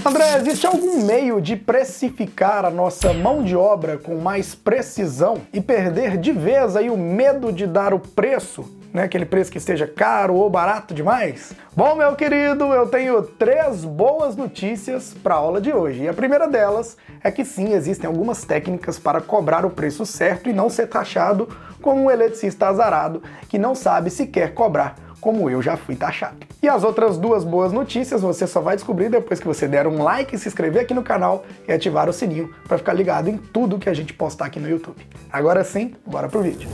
André, existe algum meio de precificar a nossa mão de obra com mais precisão e perder de vez aí o medo de dar o preço, né? Aquele preço que esteja caro ou barato demais? Bom, meu querido, eu tenho 3 boas notícias para a aula de hoje. E a primeira delas é que sim, existem algumas técnicas para cobrar o preço certo e não ser taxado como um eletricista azarado que não sabe sequer cobrar, como eu já fui taxado. E as outras 2 boas notícias você só vai descobrir depois que você der um like, se inscrever aqui no canal e ativar o sininho para ficar ligado em tudo que a gente postar aqui no YouTube. Agora sim, bora pro vídeo.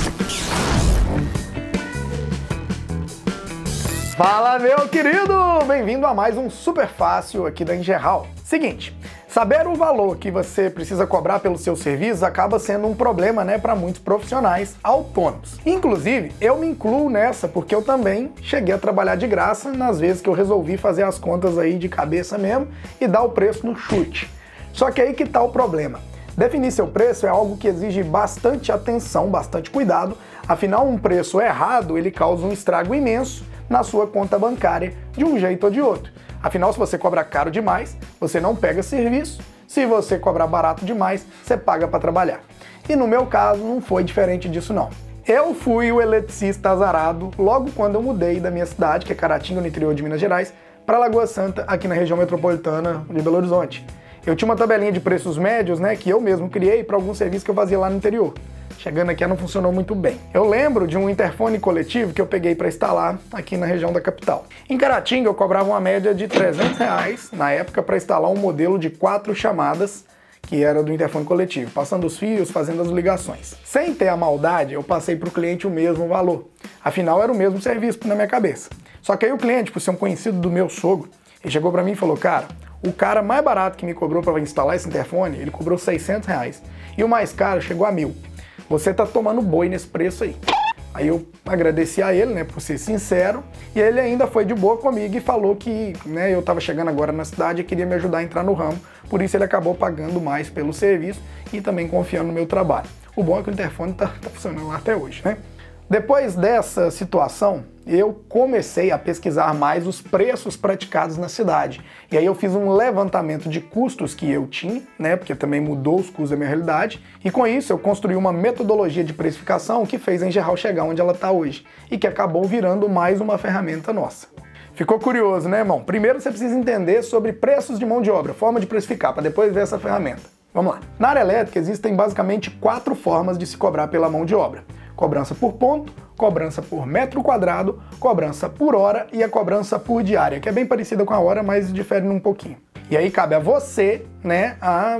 Fala, meu querido! Bem-vindo a mais um Super Fácil aqui da Engerhal. Seguinte, saber o valor que você precisa cobrar pelo seu serviço acaba sendo um problema, né, para muitos profissionais autônomos. Inclusive, eu me incluo nessa porque eu também cheguei a trabalhar de graça nas vezes que eu resolvi fazer as contas aí de cabeça mesmo e dar o preço no chute. Só que aí que tá o problema. Definir seu preço é algo que exige bastante atenção, bastante cuidado, afinal um preço errado ele causa um estrago imenso na sua conta bancária de um jeito ou de outro. Afinal, se você cobra caro demais, você não pega serviço. Se você cobrar barato demais, você paga para trabalhar. E no meu caso, não foi diferente disso não. Eu fui o eletricista azarado logo quando eu mudei da minha cidade, que é Caratinga, no interior de Minas Gerais, para Lagoa Santa, aqui na região metropolitana de Belo Horizonte. Eu tinha uma tabelinha de preços médios, né, que eu mesmo criei para alguns serviços que eu fazia lá no interior. Chegando aqui não funcionou muito bem. Eu lembro de um interfone coletivo que eu peguei para instalar aqui na região da capital. Em Caratinga eu cobrava uma média de R$300 na época para instalar um modelo de 4 chamadas, que era do interfone coletivo, passando os fios, fazendo as ligações. Sem ter a maldade, eu passei para o cliente o mesmo valor. Afinal, era o mesmo serviço na minha cabeça. Só que aí o cliente, por ser um conhecido do meu sogro, ele chegou para mim e falou, cara, o cara mais barato que me cobrou para instalar esse interfone, ele cobrou R$600. E o mais caro chegou a 1.000. Você tá tomando boi nesse preço aí. Aí eu agradeci a ele, né, por ser sincero, e ele ainda foi de boa comigo e falou que, né, eu tava chegando agora na cidade e queria me ajudar a entrar no ramo, por isso ele acabou pagando mais pelo serviço e também confiando no meu trabalho. O bom é que o interfone tá funcionando lá até hoje, né? Depois dessa situação, eu comecei a pesquisar mais os preços praticados na cidade. E aí eu fiz um levantamento de custos que eu tinha, né, porque também mudou os custos da minha realidade. E com isso eu construí uma metodologia de precificação que fez a Engerhal chegar onde ela está hoje. E que acabou virando mais uma ferramenta nossa. Ficou curioso, né, irmão? Primeiro você precisa entender sobre preços de mão de obra, forma de precificar, para depois ver essa ferramenta. Vamos lá. Na área elétrica existem basicamente 4 formas de se cobrar pela mão de obra. Cobrança por ponto, cobrança por metro quadrado, cobrança por hora e a cobrança por diária, que é bem parecida com a hora, mas difere um pouquinho. E aí cabe a você, né,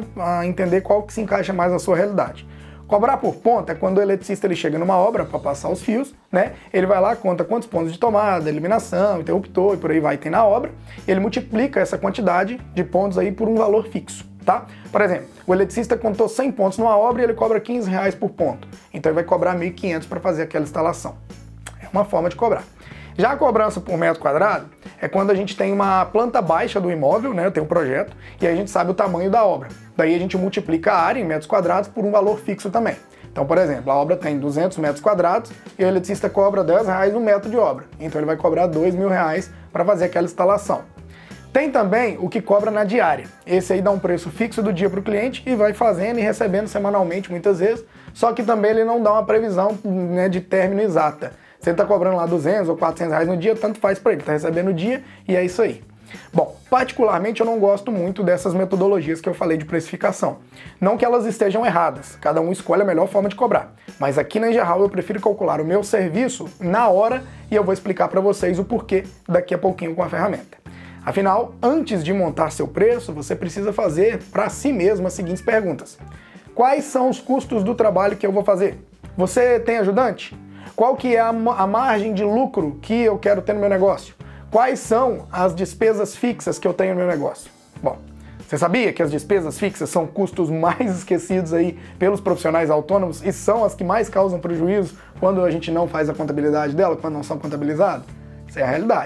a entender qual que se encaixa mais na sua realidade. Cobrar por ponto é quando o eletricista ele chega numa obra para passar os fios, né? Ele vai lá, conta quantos pontos de tomada, eliminação, interruptor e por aí vai tem na obra, e ele multiplica essa quantidade de pontos aí por um valor fixo. Tá? Por exemplo, o eletricista contou 100 pontos numa obra e ele cobra R$15 por ponto. Então ele vai cobrar 1.500 para fazer aquela instalação. É uma forma de cobrar. Já a cobrança por metro quadrado é quando a gente tem uma planta baixa do imóvel, né? Tem um projeto, e aí a gente sabe o tamanho da obra. Daí a gente multiplica a área em metros quadrados por um valor fixo também. Então, por exemplo, a obra tem 200 metros quadrados e o eletricista cobra R$10 no metro de obra. Então ele vai cobrar R$2.000 para fazer aquela instalação. Tem também o que cobra na diária. Esse aí dá um preço fixo do dia para o cliente e vai fazendo e recebendo semanalmente muitas vezes, só que também ele não dá uma previsão, né, de término exata. Se ele está cobrando lá 200 ou R$400 no dia, tanto faz para ele, está recebendo o dia e é isso aí. Bom, particularmente eu não gosto muito dessas metodologias que eu falei de precificação. Não que elas estejam erradas, cada um escolhe a melhor forma de cobrar. Mas aqui na Engerhal eu prefiro calcular o meu serviço na hora e eu vou explicar para vocês o porquê daqui a pouquinho com a ferramenta. Afinal, antes de montar seu preço, você precisa fazer para si mesmo as seguintes perguntas. Quais são os custos do trabalho que eu vou fazer? Você tem ajudante? Qual que é a margem de lucro que eu quero ter no meu negócio? Quais são as despesas fixas que eu tenho no meu negócio? Bom, você sabia que as despesas fixas são custos mais esquecidos aí pelos profissionais autônomos e são as que mais causam prejuízo quando a gente não faz a contabilidade dela, quando não são contabilizadas? Essa é a realidade.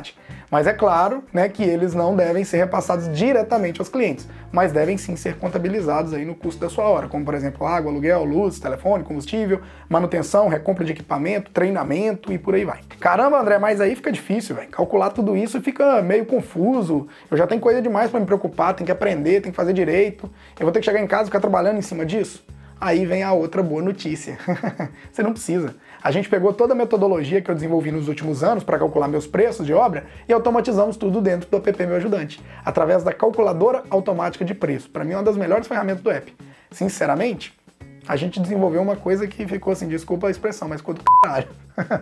Mas é claro, né, que eles não devem ser repassados diretamente aos clientes, mas devem sim ser contabilizados aí no custo da sua hora, como por exemplo água, aluguel, luz, telefone, combustível, manutenção, recompra de equipamento, treinamento e por aí vai. Caramba, André, mas aí fica difícil, velho. Calcular tudo isso fica meio confuso. Eu já tenho coisa demais para me preocupar, tenho que aprender, tenho que fazer direito. Eu vou ter que chegar em casa e ficar trabalhando em cima disso? Aí vem a outra boa notícia. Você não precisa. A gente pegou toda a metodologia que eu desenvolvi nos últimos anos para calcular meus preços de obra e automatizamos tudo dentro do app Meu Ajudante, através da calculadora automática de preço. Para mim é uma das melhores ferramentas do app. Sinceramente, a gente desenvolveu uma coisa que ficou assim, desculpa a expressão, mas ficou do caralho.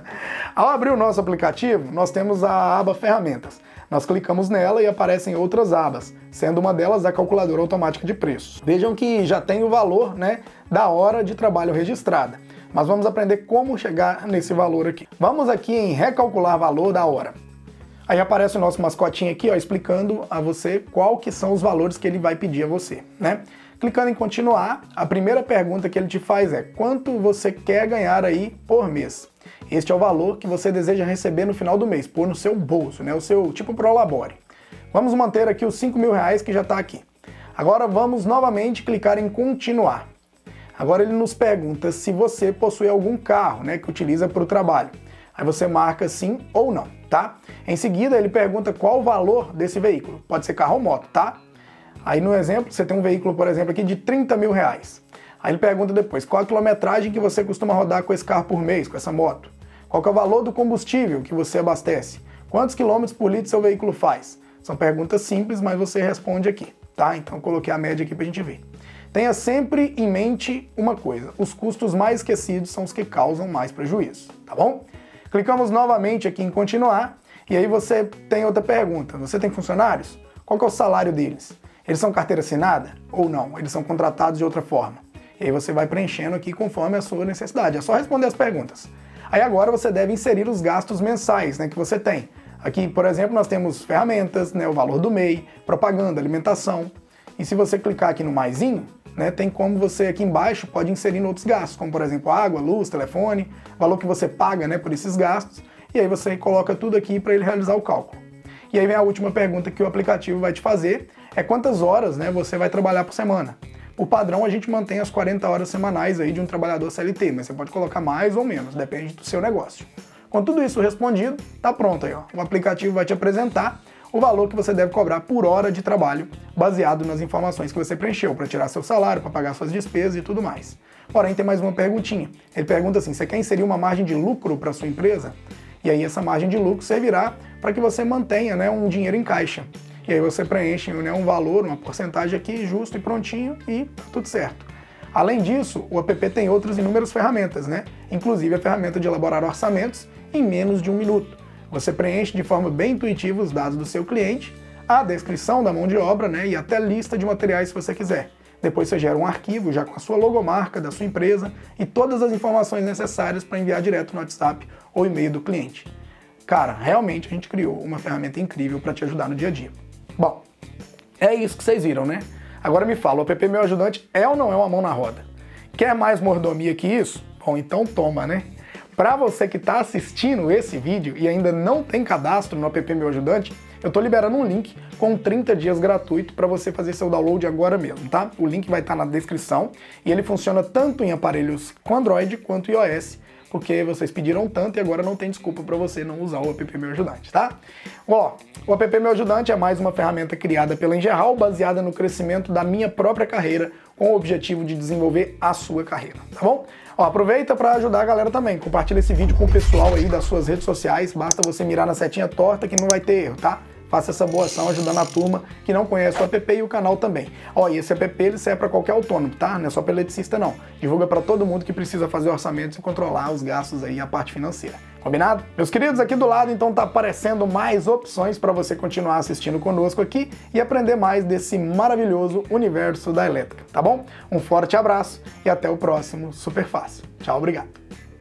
Ao abrir o nosso aplicativo, nós temos a aba Ferramentas. Nós clicamos nela e aparecem outras abas, sendo uma delas a calculadora automática de preços. Vejam que já tem o valor, né, da hora de trabalho registrada. Mas vamos aprender como chegar nesse valor aqui. Vamos aqui em recalcular valor da hora. Aí aparece o nosso mascotinho aqui, ó, explicando a você qual que são os valores que ele vai pedir a você, né? Clicando em continuar, a primeira pergunta que ele te faz é: quanto você quer ganhar aí por mês? Este é o valor que você deseja receber no final do mês, pôr no seu bolso, né? O seu tipo Prolabore. Vamos manter aqui os 5 mil reais que já está aqui. Agora vamos novamente clicar em continuar. Agora ele nos pergunta se você possui algum carro, né, que utiliza para o trabalho. Aí você marca sim ou não, tá? Em seguida ele pergunta qual o valor desse veículo. Pode ser carro ou moto, tá? Aí no exemplo, você tem um veículo, por exemplo, aqui de 30 mil reais. Aí ele pergunta depois, qual a quilometragem que você costuma rodar com esse carro por mês, com essa moto? Qual que é o valor do combustível que você abastece? Quantos quilômetros por litro seu veículo faz? São perguntas simples, mas você responde aqui, tá? Então eu coloquei a média aqui pra gente ver. Tenha sempre em mente uma coisa, os custos mais esquecidos são os que causam mais prejuízo, tá bom? Clicamos novamente aqui em continuar, e aí você tem outra pergunta, você tem funcionários? Qual que é o salário deles? Eles são carteira assinada ou não? Eles são contratados de outra forma? E aí você vai preenchendo aqui conforme a sua necessidade, é só responder as perguntas. Aí agora você deve inserir os gastos mensais, né, que você tem. Aqui, por exemplo, nós temos ferramentas, né, o valor do MEI, propaganda, alimentação. E se você clicar aqui no maisinho, né, tem como você aqui embaixo pode inserir outros gastos, como por exemplo água, luz, telefone, valor que você paga, né, por esses gastos, e aí você coloca tudo aqui para ele realizar o cálculo. E aí vem a última pergunta que o aplicativo vai te fazer, é quantas horas, né, você vai trabalhar por semana. Por padrão a gente mantém as 40 horas semanais aí de um trabalhador CLT, mas você pode colocar mais ou menos, depende do seu negócio. Com tudo isso respondido, tá pronto aí, ó. O aplicativo vai te apresentar o valor que você deve cobrar por hora de trabalho, baseado nas informações que você preencheu, para tirar seu salário, para pagar suas despesas e tudo mais. Porém, tem mais uma perguntinha. Ele pergunta assim, você quer inserir uma margem de lucro para sua empresa? E aí essa margem de lucro servirá para que você mantenha, né, um dinheiro em caixa. E aí você preenche, né, um valor, uma porcentagem aqui, justo e prontinho, e tá tudo certo. Além disso, o app tem outras inúmeras ferramentas, né? Inclusive a ferramenta de elaborar orçamentos em menos de 1 minuto. Você preenche de forma bem intuitiva os dados do seu cliente, a descrição da mão de obra, né, e até lista de materiais se você quiser. Depois você gera um arquivo já com a sua logomarca da sua empresa e todas as informações necessárias para enviar direto no WhatsApp ou e-mail do cliente. Cara, realmente a gente criou uma ferramenta incrível para te ajudar no dia a dia. Bom, é isso que vocês viram, né? Agora me fala, o app Meu Ajudante é ou não é uma mão na roda? Quer mais mordomia que isso? Bom, então toma, né? Para você que está assistindo esse vídeo e ainda não tem cadastro no app Meu Ajudante, eu estou liberando um link com 30 dias gratuito para você fazer seu download agora mesmo, tá? O link vai estar na descrição e ele funciona tanto em aparelhos com Android quanto iOS, porque vocês pediram tanto e agora não tem desculpa para você não usar o app Meu Ajudante, tá? Ó, o app Meu Ajudante é mais uma ferramenta criada pela Ingeral, baseada no crescimento da minha própria carreira, com o objetivo de desenvolver a sua carreira, tá bom? Ó, aproveita para ajudar a galera também, compartilha esse vídeo com o pessoal aí das suas redes sociais, basta você mirar na setinha torta que não vai ter erro, tá? Faça essa boa ação ajudando a turma que não conhece o app e o canal também. Ó, e esse app ele serve para qualquer autônomo, tá? Não é só para eletricista não. Divulga para todo mundo que precisa fazer orçamentos e controlar os gastos aí, a parte financeira. Combinado? Meus queridos, aqui do lado então tá aparecendo mais opções para você continuar assistindo conosco aqui e aprender mais desse maravilhoso universo da elétrica, tá bom? Um forte abraço e até o próximo Super Fácil. Tchau, obrigado.